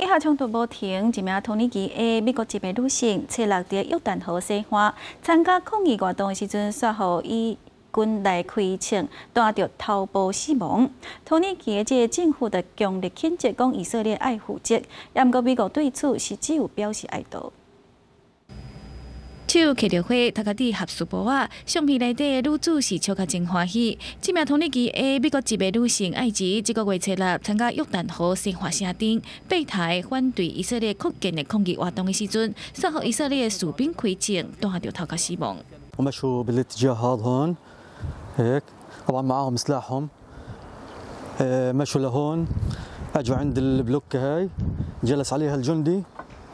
以下冲突无停，一名土耳其的美国籍的女性，七六在约旦河西岸参加抗议活动的时阵，煞互以军来开枪，弹着头部死亡。土耳其的这个政府就强烈谴责，讲以色列爱负责，也毋过美国对此是只有表示哀悼。 手揢着花，头壳底合书包啊！相片内底的女主是笑甲真欢喜。这名土耳其的美国籍的女性艾吉，这个月七日参加约旦河生化城顶背台反对以色列扩建的抗议活动的时阵，煞互以色列的士兵开枪，弹着头壳死亡。 ومشوا بالاتجاه هذا هون هيك طبعا معاهم سلاحهم مشوا لهون اجوا عند البلوكة هاي جلس عليها الجندي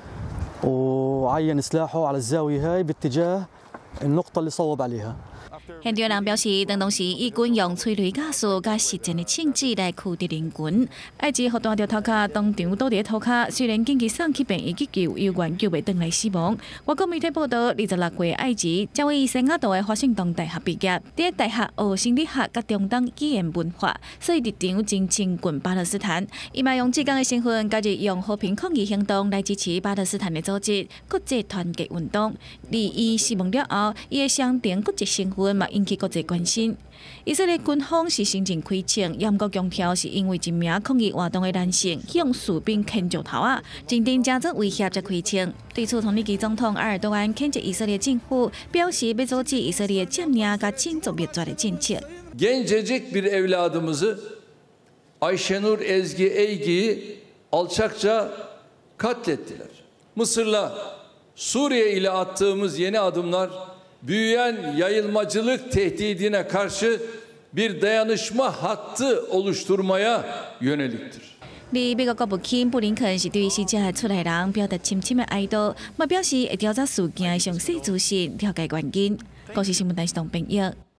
وعين سلاحه على الزاوية هاي باتجاه النقطة اللي صوب عليها. 现场人表示，当时义军用催泪加速甲实战的枪支来驱敌人群。艾吉互弹着头壳，当场倒伫头壳，虽然紧急送去病院急救，犹原救袂回来死亡。外国媒体报道，26岁艾吉将为圣雅道的华盛顿大学毕业，伫大学学心理学甲中东语言文化，所以入场真亲近巴勒斯坦。伊嘛用志工的身份，加入用和平抗议行动来支持巴勒斯坦的组织国际团结运动。而伊死亡了后，伊的双重国籍身份嘛引起国际关心。以色列军方是先前开枪，也毋过强调是因为一名抗议活动的男性向士兵牵着头啊，真正加做威胁才开枪。对此，土耳其总统埃尔多安谴责以色列政府，表示要阻止以色列占领甲种族灭绝的政策。 Gencecik bir evladımızı Ayşenur Ezgi Eygi'yi alçakça katlettiler. Mısır'la Suriye ile attığımız yeni adımlar büyüyen yayılmacılık tehdidine karşı bir dayanışma hattı oluşturmaya yöneliktir. 而美国国务卿布林肯是对死者的出来人表达深深的哀悼，嘛表示会调查事件的详细资讯，了解原因。国际新闻台是同朋友。